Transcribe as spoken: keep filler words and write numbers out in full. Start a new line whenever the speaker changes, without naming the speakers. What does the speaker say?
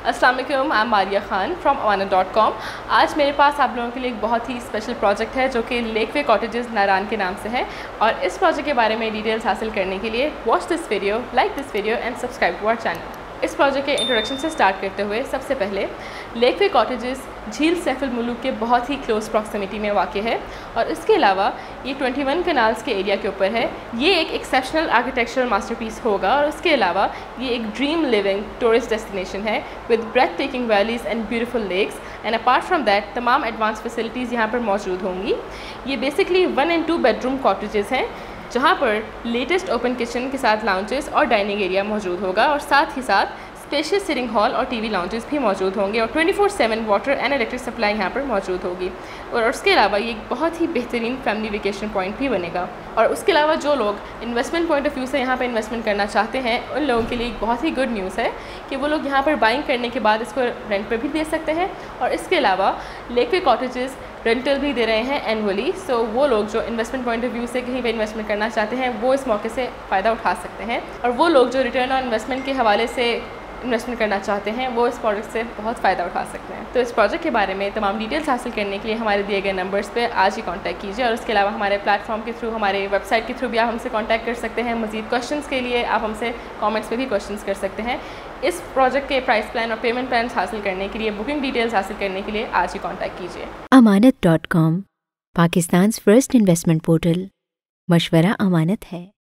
अस्सलाम वालेकुम, I am Maria Khan from Amanat dot com. आज मेरे पास आप लोगों के लिए एक बहुत ही स्पेशल प्रोजेक्ट है जो कि लेकवे कॉटेजेस नारान के नाम से है। और इस प्रोजेक्ट के बारे में डिटेल्स हासिल करने के लिए watch this video, like this video and subscribe to our channel. इस प्रोजेक्ट के इंट्रोडक्शन से स्टार्ट करते हुए सबसे पहले लेकवे कॉटेजेस झील सैफुल मुलूक के बहुत ही क्लोज प्रॉक्सिमिटी में वाक़ है और इसके अलावा ये इक्कीस कनाल्स के एरिया के ऊपर है। ये एक एक्सेप्शनल आर्किटेक्चरल मास्टरपीस होगा और उसके अलावा ये एक ड्रीम लिविंग टूरिस्ट डेस्टिनेशन है with breath taking valleys and beautiful lakes and apart from that तमाम एडवांस फैसिलिटीज़ यहाँ पर मौजूद होंगी। ये basically one and two bedroom cottages हैं जहाँ पर लेटेस्ट ओपन किचन के साथ लाउंजेस और डाइनिंग एरिया मौजूद होगा और साथ ही साथ स्पेशियस सिटिंग हॉल और टीवी लाउंजेस भी मौजूद होंगे और twenty four seven water and electric supply यहाँ पर मौजूद होगी। और उसके अलावा ये एक बहुत ही बेहतरीन फैमिली वेकेशन पॉइंट भी बनेगा। और उसके अलावा जो लोग इन्वेस्टमेंट पॉइंट ऑफ व्यू से यहाँ पर इन्वेस्टमेंट करना चाहते हैं उन लोगों के लिए एक बहुत ही गुड न्यूज़ है कि वो लोग यहाँ पर बाइंग करने के बाद इसको रेंट पर भी दे सकते हैं। और इसके अलावा लेकवे कॉटेजेस रेंटल भी दे रहे हैं एनुअली। सो वो लोग जो इन्वेस्टमेंट पॉइंट ऑफ व्यू से कहीं पे इन्वेस्टमेंट करना चाहते हैं वो इस मौके से फ़ायदा उठा सकते हैं। और वो लोग जो रिटर्न ऑन इन्वेस्टमेंट के हवाले से इन्वेस्टमेंट करना चाहते हैं वो इस प्रोजेक्ट से बहुत फ़ायदा उठा सकते हैं। तो इस प्रोजेक्ट के बारे में तमाम डिटेल्स हासिल करने के लिए हमारे दिए गए नंबर्स पे आज ही कांटेक्ट कीजिए। और उसके अलावा हमारे प्लेटफॉर्म के थ्रू, हमारे वेबसाइट के थ्रू भी आप हमसे कांटेक्ट कर सकते हैं। मज़ीद क्वेश्चंस के लिए आप हमसे कमेंट्स पे भी क्वेश्चंस कर सकते हैं। इस प्रोजेक्ट के प्राइस प्लान और पेमेंट प्लान हासिल करने के लिए, बुकिंग डिटेल्स हासिल करने के लिए आज ही कॉन्टैक्ट कीजिए।
Amanat dot com, Pakistan first investment portal. मशवरा अमानत है।